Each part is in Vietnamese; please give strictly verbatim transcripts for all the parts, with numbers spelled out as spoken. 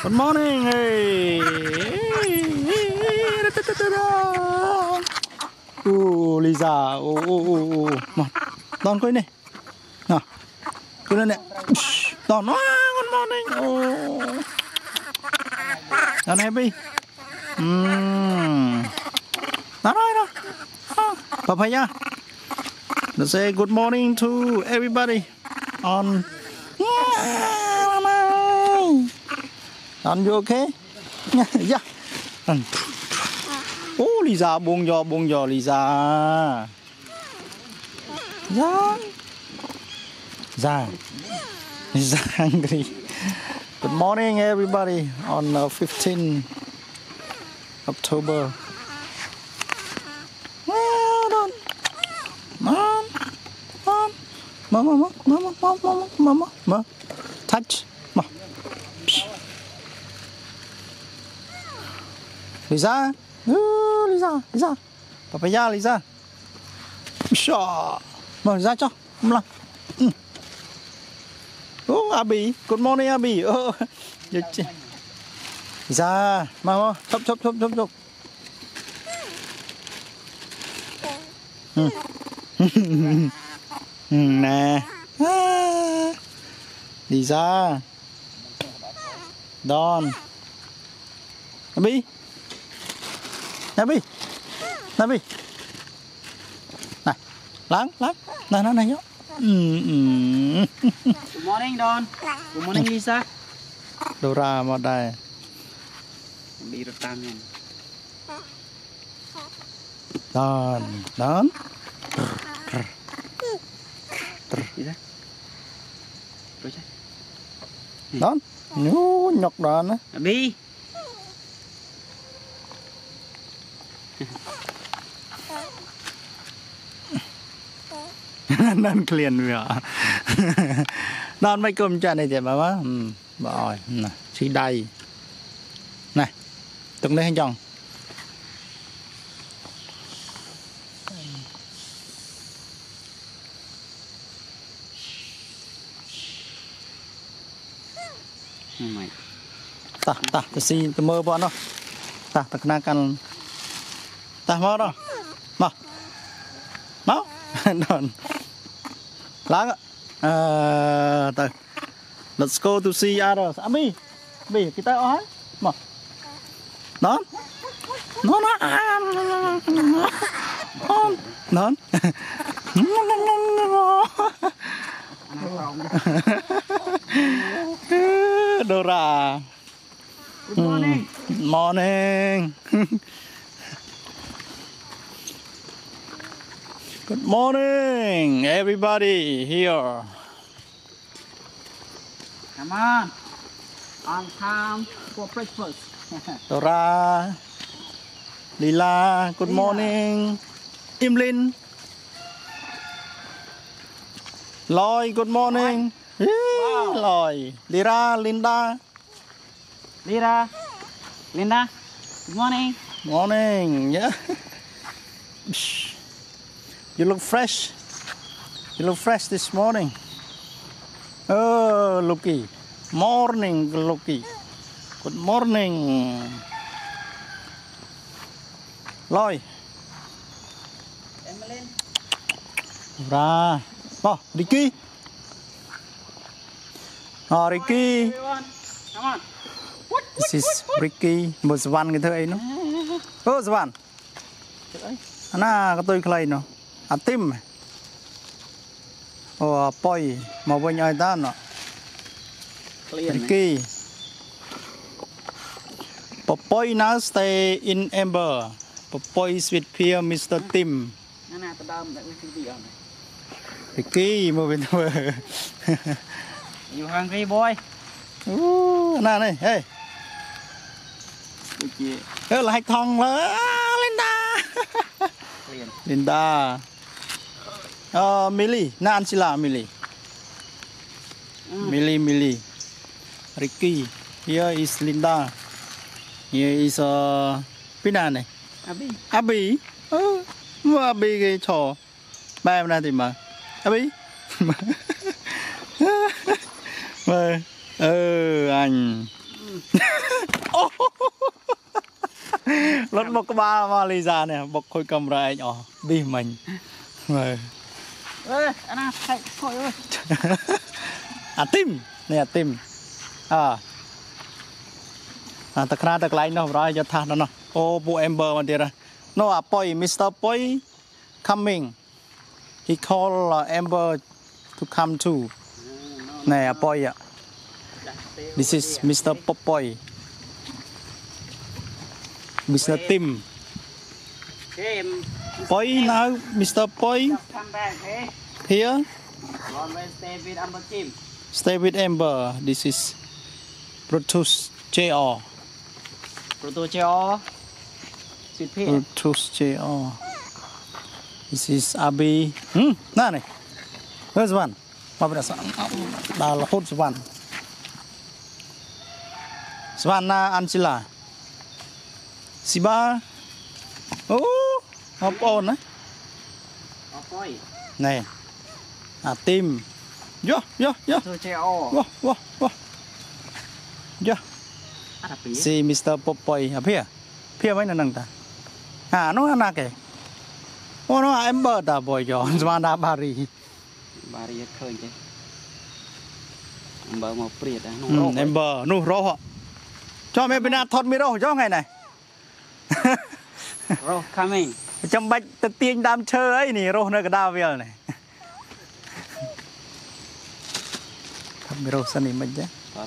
Good morning. Hey. Oh, Lisa. Oh, oh, oh, oh. Mà, đón coi này. Nào. Coi lên nè. Đón. Good morning. Oh. Đón happy. Hmm. Đó rồi đó. Papaya. Let's say good morning to everybody on. Are you okay? Yeah. Oh, Lisa, buông giò, buông giò, Lisa. Yeah. Lisa. Lisa hungry. Good morning, everybody, on uh, fifteenth October. Well Mom, mom, mama, mama, mama, mama, mama, mama, touch, mama. Lisa, oh, Lisa, Lisa, papaya, Lisa. Shaw, mở ra cho, không làm. Oh, Abby, good morning, Abby. Oh, Lisa, mama, chop, chop, chop, chop, chop. Hmm. Nè. Lisa. Don. Abby. Abby. Abby. Này, láng, láng. Này, này, này nhá. Good morning, Don. Good morning, Lisa. Dora mà đây. Đi được tam nha. Don, Don. Đi ra. Rồi chạy. Don. Nhú nhọc Don á. Abby. Nên clean vậy. Don mấy cơm cha này chị bà má. Ừ, rồi, nè, xí đầy. Này. Từng lên chồng. Mày. Ta, ta, ta si, ta mơ bọn nó. Ta, ta kenakan. Ta mau đó. Mau. Mau. Don. Láng ạ. Uh, ta. Let's go to see others. Abi. Abi, kita oh. Mau. Don. Non. Non. Dora. Good morning. Good morning. Good morning, everybody here. Come on. On time for breakfast. Dora. Lila, good Lila. morning. Imlin. Lloyd, good morning. Wow. Lloyd. Lira, Linda. Lira. Linda. Good morning. Morning. Yeah. You look fresh. You look fresh this morning. Oh, Lucky. Morning, Lucky. Good morning. Lloyd. Emmeline. Ra. Oh, Ricky. Oh, Ricky. Everyone. Come on. This is Ricky. Một Svan cái thứ ấy nó. Ô, Svan. Anh à, cái tôi clay nó. À, tim. Ồ, poi. Mà bên ai ta nó. Ricky. Popoy now stay in Amber. Popoy is with Pierre, Mister Tim. Nè nè, tao đâm lại cái gì rồi. Ricky, mua bên thôi. You hungry boy? Uh, nè này, hey. Được chị. Ơ là hạch thòng là Linda. Liền. Linda. Uh, Millie, Nancila Millie. Mm. Millie, Millie. Ricky. Here is Linda. Here is uh, Pina này. Abby. Abby. Ừ. Abby cái trò. Ba em ra thì mà. Abby. Mà. Ừ, anh. Lót một cái ba mà lì ra nè, bọc khôi cầm ra anh ọ, đi mình. Rồi. Ê, anh à, thầy, thôi ơi. À tim, nè tim. À. À, ta khá ta lại nó rồi cho thả nó nó. Ô, bộ Amber mà đi ra. No, à, boy, mít tơ Boy coming. He call uh, Amber to come too. Nè, à, boy ạ. This is mít tơ Popoy. mít tơ Tim. Tim. Boy now, mít tơ Boy. Come back, hey. Here. Always stay with Amber Tim. Stay with Amber. This is Brutus J R. Proto Cheo. Sweet pea. Brutus J R. This is Abi. Hmm, nah này. Here's one. Mà bây giờ đã là hot one. Savannah Angela. Siba. Oh, hop on đấy. Ôi. Này. À tim. Yo, yo, yo. Proto Cheo. Wow, wow, wow. Yo. Ada pea. Si mister Popoy à phía. Phía mấy năng ta. À nó ăn cái. Ô nó Amber ta boy cho. Savannah Barry. Barry khơi chứ. Amber một priệt à. Ừ, Amber, nu rô họ. Cho mẹ bên nào thọt mi rô cho ngày này. Rô coming. Trong bạch tự tiên đam chơi ấy nè rô nơi cái đào viên này. Thọt mi rô sân này mình chứ.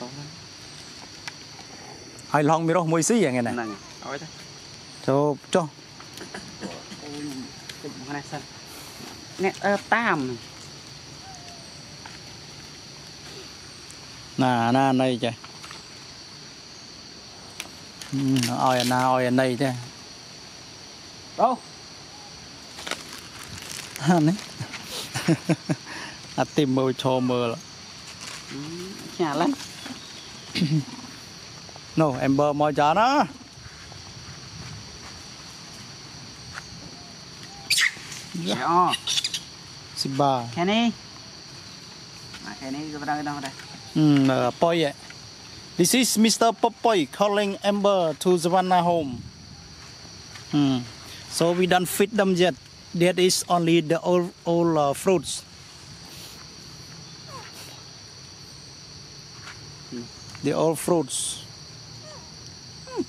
Hai lòng mi rô mùi xí vậy ngày này. Nè, ôi thế. Cho, cho. Nè, ơ, tam. Nà, nà, này chứ. Ôi, nà, ôi, này chứ. Đâu? À, này. À, tìm mơ cho mơ là. Nhà lắm. No, Amber mò cho nó. Cheo. Siba. Kenny. À, Kenny cứ vào đâu đây. Hmm, uh, Boy. This is mister Popoy calling Amber to Savannah home. Hmm. So we don't feed them yet. That is only the old old uh, fruits. Hmm. The old fruits. Hmm.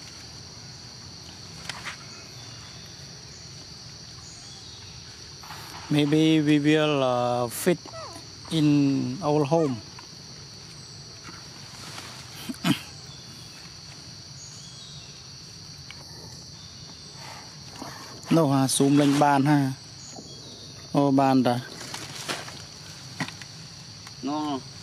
Maybe we will uh, feed in our home. Đâu ha, zoom lên bàn ha. Ô bàn đã. Ngon.